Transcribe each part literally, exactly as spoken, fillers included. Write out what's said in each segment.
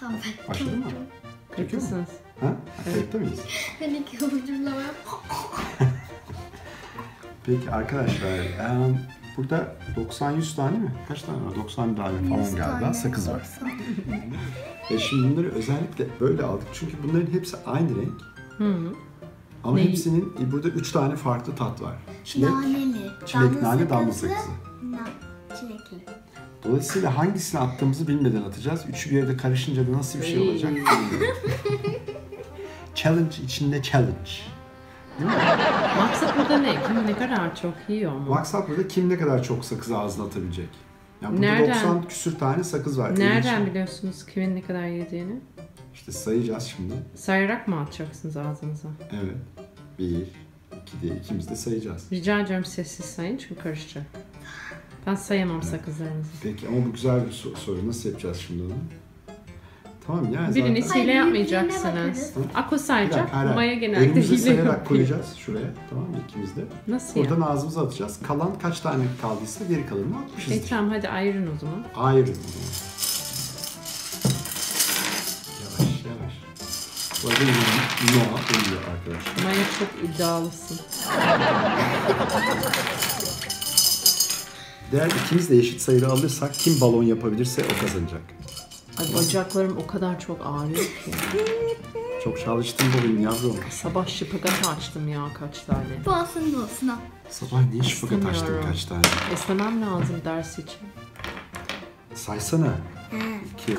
Tamam. Başladın mı? Kayıtlısınız. Ha? Kayıtta mıyız? Ben iki ucumlama. Peki arkadaşlar, um, burada doksan yüz tane mi? Kaç tane var? doksan tane falan galiba sakız var. Ve şimdi bunları özellikle böyle aldık çünkü bunların hepsi aynı renk. Hı hı. Ama Neyi? hepsinin burada üç tane farklı tat var. Çilek, Naneli. çilek nane, damla sakızı. Na, çilekli. Dolayısıyla hangisini attığımızı bilmeden atacağız. Üçü bir yerde karışınca da nasıl bir şey olacak bilmiyorum. Challenge içinde challenge. Değil mi? Maksat burada ne? Kim ne kadar çok yiyor mu? Maksat burada kim ne kadar çok sakız ağzına atabilecek. Yani burada Nereden? doksan küsür tane sakız var. Nereden İlginç. biliyorsunuz kimin ne kadar yediğini? İşte sayacağız şimdi. Sayarak mı atacaksınız ağzınıza? Evet. Bir, iki diye ikimiz de sayacağız. Rica ediyorum sessiz sayın çünkü karışacak. Ben sayamam sakızlarınızı. Peki ama bu güzel bir so- soru. Nasıl yapacağız şimdi onu? Tamam yani Birini zaten... hile Ay, yapmayacaksınız. bakarız. Ako Bir sayacak, dakika, hayır, Maya hayır. genelde Önümüze hile sayarak yapıyor. koyacağız şuraya. Tamam mı ikimiz de. Nasıl ya? Oradan ağzımıza atacağız. Kalan kaç tane kaldıysa geri kalanını atmışızdır. E tamam hadi ayırın o zaman. Ayırın. Yavaş yavaş. Bu arada Noah ölüyor arkadaşlar. Maya çok iddialısın. Değer ikimiz de eşit sayıda alırsak kim balon yapabilirse o kazanacak. Ay bacaklarım o kadar çok ağrıyor ki. Çok çalıştım bugün yavrum. Sabah şıpıgat açtım ya kaç tane. Bu olsun bu olsun ha. Sabah niye şıfakat açtın İstemiyorum. kaç tane? Esnemem lazım ders için. Saysana. He. İki.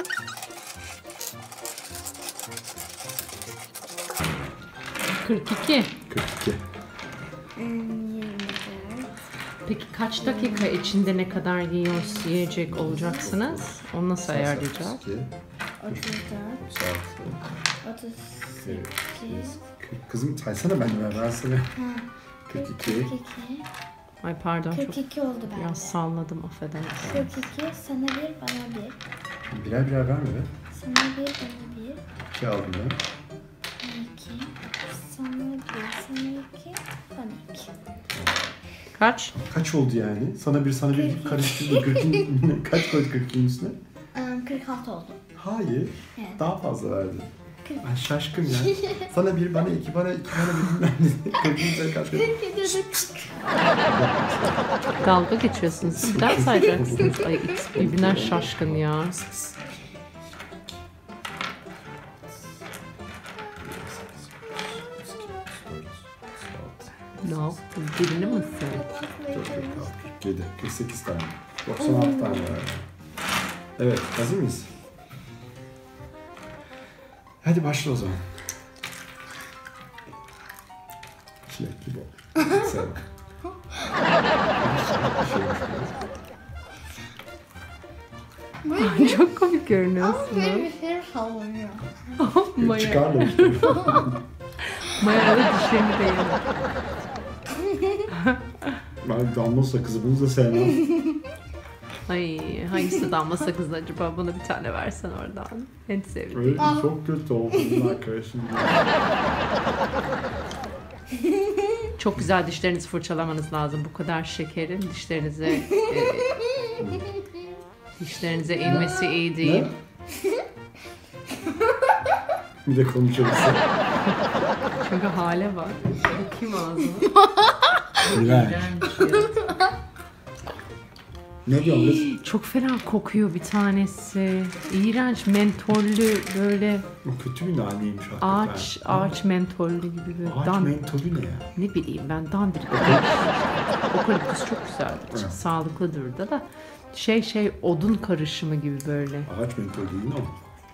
kırk iki. kırk iki. Hmm, yirmi dört. Peki kaç dakika içinde ne kadar yiyor, yiyecek olacaksınız? Onu nasıl ayarlayacağız? İki, otuz dört. otuz altı, otuz kırk, sekiz. kırk. Kızım saysana ben de ben sana. Ha. kırk iki. kırk iki. Ay pardon çok kırk iki oldu bende. biraz salladım affedersiniz. kırk iki. Sana bir, bana bir. Birer birer verme be. Sana bir, bana bir. İki aldım ben. Bana iki. Sana bir, sana iki. Bana iki. Kaç? Kaç oldu yani? Sana bir sana bir karıştırdı. kırkın kaç koyduk kırk ikinin üstüne? Um, kırk altı oldu. Hayır. Evet. Daha fazla verdi. Kırk. Ben şaşkın ya. Sana bir, bana iki, bana iki, bana bir. kırk ikinin kaç koyduk? Dalga geçiyorsunuz. Bir daha sayacaksınız. Ay birbirinden şaşkın ya. Ne yaptın? Dilini mi ısırdın? kırk yedi, kırk sekiz tane. doksan altı tane var. Evet, hazır mıyız? Hadi başla o zaman. Çilek gibi ol. Sen. Ay, çok komik görünüyorsun. Benim bir sallanıyor. Maya, Çıkarmamıştım. Maya da dişlerini de yedi. Ben damla sakızı bunu da sevmem. Ay hangisi damla sakızı acaba? Bana bir tane versen oradan. En sevdiğim. Öyle çok kötü oldu arkadaşım. Çok güzel dişlerinizi fırçalamanız lazım. Bu kadar şekerin dişlerinize e, dişlerinize inmesi iyi değil. Ne? Bir de konuşabilirsin. Çünkü hale bak. Bakayım ağzına. İğrenç. İğrenç ya. Ne diyorsun kız? Çok fena kokuyor bir tanesi. İğrenç, mentollü böyle O kötü bir naneymiş hakikaten. ağaç ağaç mentollü gibi böyle. Ağaç Dan, mentolü ne ya? ne bileyim ben dandirik. Okaliptüs çok güzeldir. Evet. Sağlıklıdır da da. Şey şey odun karışımı gibi böyle. Ağaç mentolü değil mi o?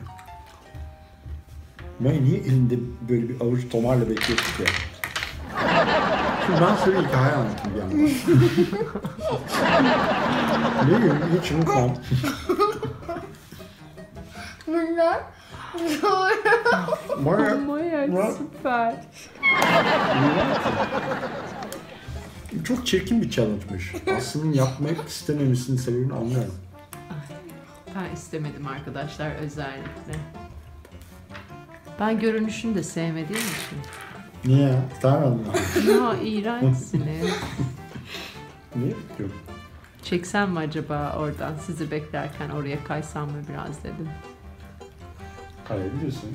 Ben niye elinde böyle bir avuç tomarla bekliyorsun ki? Şimdi ben size bir hikaye anlatayım bir yandan. Ne yiyorum? Hiç unutmam. Bunlar Maya, Maya Ne? süper. çok çirkin bir challenge'mış. Aslında yapmak istememesinin sebebini anlıyorum. Ben istemedim arkadaşlar özellikle. Ben görünüşünü de sevmediğim için. Niye ya? Sevmedin mi? Ya iğrençsiniz. Niye yapıyorum? Çeksem mi acaba oradan sizi beklerken oraya kaysam mı biraz dedim. Kayabilirsin.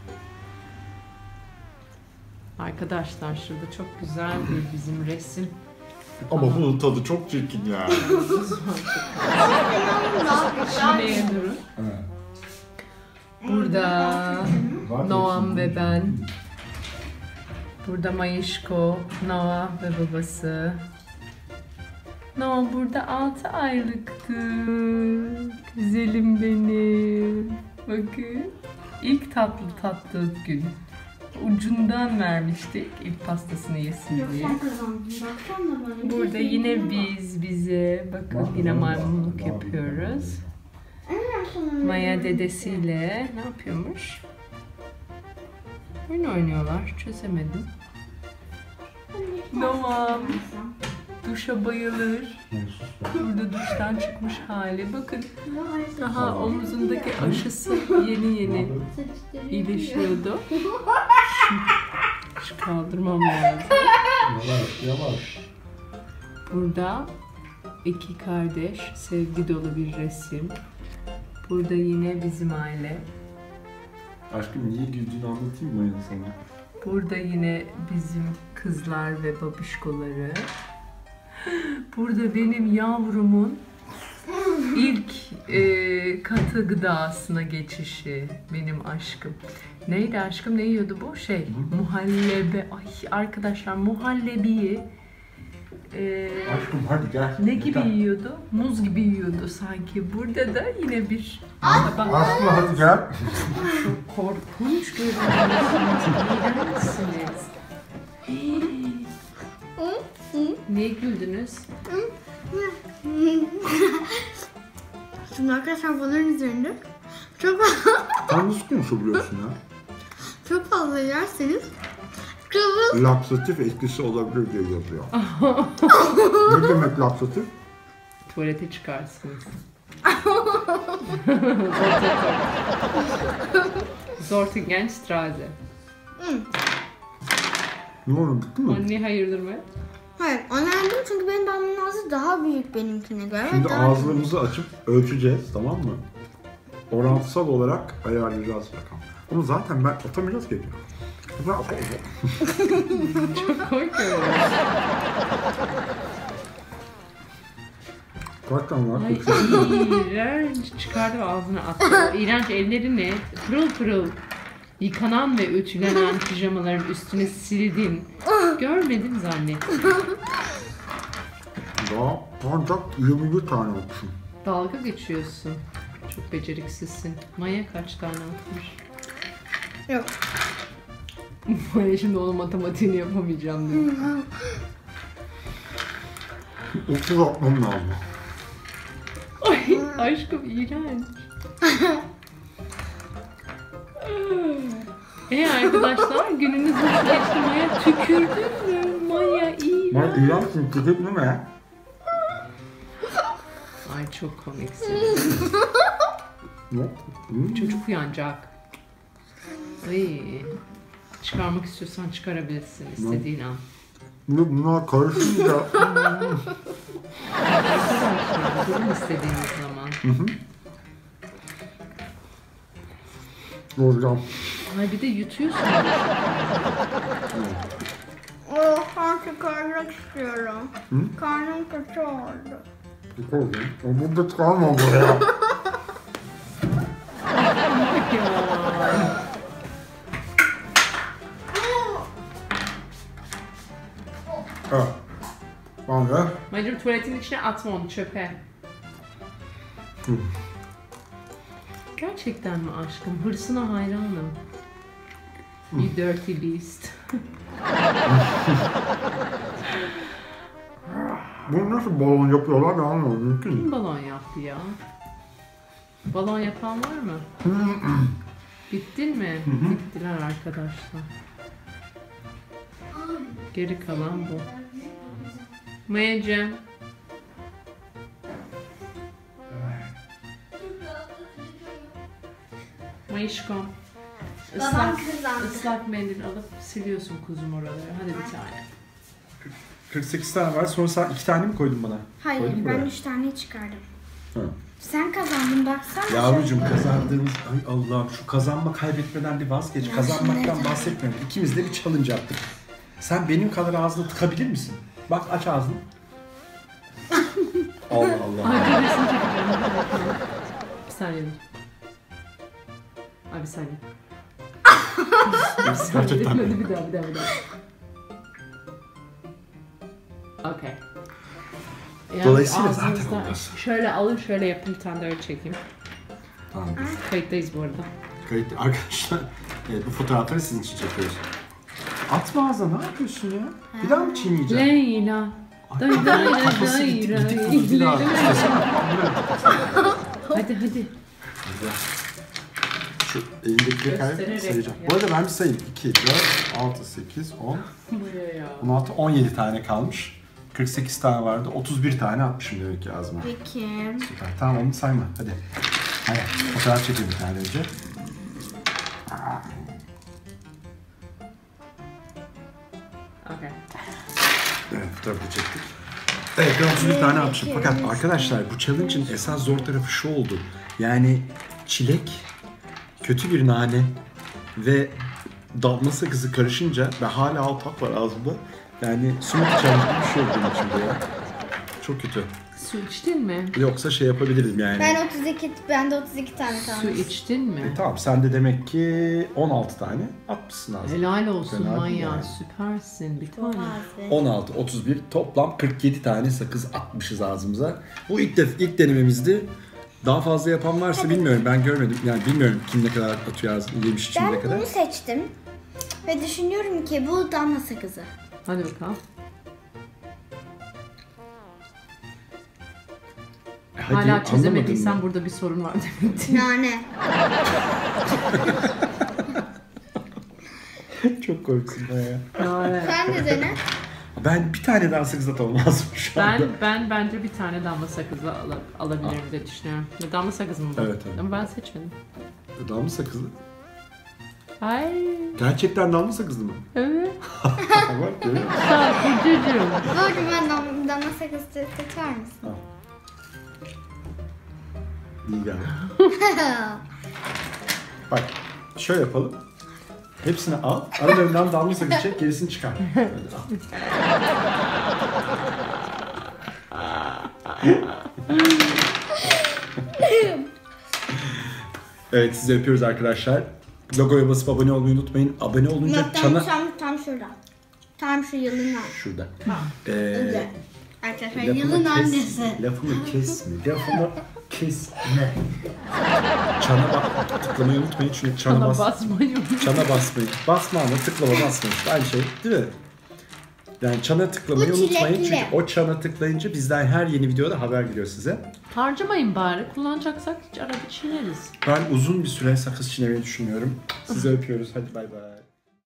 Arkadaşlar şurada çok güzel bir bizim resim. Ama bunun tadı çok çirkin ya. Şuraya durun. Evet. Burada Noam ve ben. Burada Mayişko, Noah ve babası. Noah burada altı aylıktı. Güzelim benim. Bakın. İlk tatlı tatlı gün. Ucundan vermiştik ilk pastasını yesin diye. Burada yine biz bize bakın yine maymunluk yapıyoruz. Maya dedesiyle ne yapıyormuş? Oyun oynuyorlar. Çözemedim. Noam duşa bayılır. Burada duştan çıkmış hali. Bakın daha omuzundaki aşısı yeni yeni iyileşiyordu. Şu kaldırmam lazım. Yavaş yavaş. Burada iki kardeş, sevgi dolu bir resim. Burada yine bizim aile. Aşkım niye güldüğünü anlatayım mı öyle sana? Burada yine bizim kızlar ve babişkoları. Burada benim yavrumun ilk e, katı gıdasına geçişi. Benim aşkım. Neydi aşkım? Ne yiyordu bu? Şey, muhallebi. Ay arkadaşlar muhallebiyi e, Aşkım hadi gel. ne gibi yiyordu? Muz gibi yiyordu sanki. Burada da yine bir sabah. Aslı hadi gel. Çok korkunç görünüyorsunuz. İğrençsiniz. Niye güldünüz? Şimdi arkadaşlar bunların üzerinde çok Sen nasıl konuşabiliyorsun ya? çok fazla yerseniz kıvıl. Laksatif etkisi olabilir diye yazıyor. Ne demek laksatif? Tuvalete çıkarsınız. Zortingen Straße. Ne oldu bitti mi? Anne hayırdır mı? Hayır, önerdim çünkü benim babamın ağzı daha büyük benimkine göre. Şimdi Daha ağızlarımızı açıp ölçeceğiz, tamam mı? Orantısal olarak ayarlayacağız bakalım. Ama zaten ben atamayacağız ki. Çok korkuyorum. Kaç tane var? Ay iğrenç. Çıkardı ve ağzına attı. O İğrenç ellerini pırıl pırıl yıkanan ve ütülenen pijamaların üstüne sildin. Görmedim zannettim. Daha ancak yirmi bir tane olmuşum. Dalga geçiyorsun. Çok beceriksizsin. Maya kaç tane atmış? Yok. Maya şimdi onun matematiğini yapamayacağım diyor. otuz atmam lazım. Ay aşkım iğrenç. E arkadaşlar gününüz nasıl geçti? Maya tükürdün mü? Maya iyi. Ben iğrençsin, tükürtme mi ya? Ay çok komiksin. Ne? Hmm. Çocuk uyanacak. Ay. Çıkarmak istiyorsan çıkarabilirsin istediğin an. Ne bunlar karışınca... Arkadaşlar durun istediğiniz zaman. Hı hı. Hocam. Ay bir de yutuyorsun. Oh, ben çıkarmak istiyorum. Hı? Karnım kötü oldu. Hocam. O burada kalma buraya. Ya. Evet. Ben de. Mayacım tuvaletin içine atma onu çöpe. Hı. Gerçekten mi aşkım? Hırsına hayranım. You dirty beast. Bunu nasıl balon yapıyorlar ben anlamadım. Mümkün Kim mü? balon yaptı ya? Balon yapan var mı? Bittin mi? Bittiler arkadaşlar. Geri kalan bu. Mayacığım. Mayışkom. Babam Islak, kızardı. ıslak mendil alıp siliyorsun kuzum oraları. Hadi bir tane. kırk sekiz tane var. Sonra sen iki tane mi koydun bana? Hayır, Koydun ben buraya. üç tane çıkardım. Hı. Sen kazandın baksana. Yavrucuğum kazandığımız... Ay Allah'ım şu kazanma kaybetmeden bir vazgeç. Ya Kazanmaktan şimdi- bahsetmiyorum. İkimiz de bir challenge yaptık. Sen benim kadar ağzını tıkabilir misin? Bak aç ağzını. Allah Allah. Ay dur resim çekeceğim. Bir saniye. Ay bir saniye. Gerçekten Hadi mi? bir daha bir daha bir daha. Okey. Yani Dolayısıyla zaten ağzınızda- olmaz. Şöyle alın şöyle yapın bir tane de öyle çekeyim. Tamam. Kayıttayız bu arada. Kayıt arkadaşlar. Evet, bu fotoğrafları sizin için çekiyoruz. Atma ağzına, ne yapıyorsun ya? Bir daha mı çiğneyeceksin? Leyla. Day day day Kafası day gitti, day. gitti kafası bir daha. Hadi hadi. Şu elindekileri kaybedip Göstererek sayacağım. yap. Bu arada ben bir sayayım. iki, dört, altı, sekiz, on, Buraya ya. on altı, on yedi tane kalmış. kırk sekiz tane vardı. otuz bir tane atmışım demek ki ağzıma. Peki. Süper. Tamam onu sayma. Hadi. Hadi. Fotoğraf çekelim bir tane önce. Okey. Evet, fotoğrafı da çektik. Evet, ben otuz bir tane atmışım. Fakat arkadaşlar bu challenge'ın esas zor tarafı şu oldu. Yani çilek, kötü bir nane ve damla sakızı karışınca ve hala alt tat var ağzımda. Yani smoothie challenge gibi bir şey oldu benim içimde ya. Çok kötü. Su içtin mi? Yoksa şey yapabilirim yani. Ben otuz iki, bende otuz iki tane Su kalmış. içtin mi? E, tamam sen de demek ki on altı tane atmışsın ağzına. Helal olsun Fena değil Maya. yani. Süpersin. Bir tane. on altı, otuz bir toplam kırk yedi tane sakız atmışız ağzımıza. Bu ilk def ilk denememizdi. Daha fazla yapan varsa bilmiyorum. Ben görmedim. Yani bilmiyorum kim ne kadar atıyor ağzına yemiş şimdiye Ben kadar. bunu seçtim. Ve düşünüyorum ki bu damla sakızı. Hadi bakalım. E, hadi, Hala anlamadın çözemediysen mı? burada bir sorun var demektir. Nane. Çok korksun ya. Evet. Sen de dene. Ben bir tane daha sakız atamam lazım şu anda. Ben ben bence bir tane damla sakızı al alabilirim diye düşünüyorum. Ve damla sakızı mı bu? Evet, evet. Ama ben seçmedim. Damla sakızı. Ay. Gerçekten damla sakızlı mı? Evet. Bak görüyor musun? Sağ ol kocacığım. Bakın ben dam, damla sakızı seçer misin? İyi geldi. Bak şöyle yapalım. Hepsini al. Aralarından damla sakız çek, gerisini çıkar. Hadi al. Evet sizi öpüyoruz arkadaşlar. Logoya basıp abone olmayı unutmayın. Abone olunca Yok, tam, çana... tam, tam şurada. Tam şu yılın annesi. Şurada. Güzel. Ee, Arkadaşlar lafımı yılın kes- annesi. Lafımı kesme. Lafımı kesme. Çana ba- tıklamayı unutmayın çünkü çana, Bana bas... basmayın. Çana basmayın. Basma ama tıklama basmayın. İşte aynı şey değil mi? Yani çana tıklamayı Bu unutmayın çilekli. çünkü o çana tıklayınca bizden her yeni videoda haber geliyor size. Harcamayın bari. Kullanacaksak hiç arada çiğneriz. Ben uzun bir süre sakız çiğnemeyi düşünüyorum. Sizi öpüyoruz. Hadi bay bay.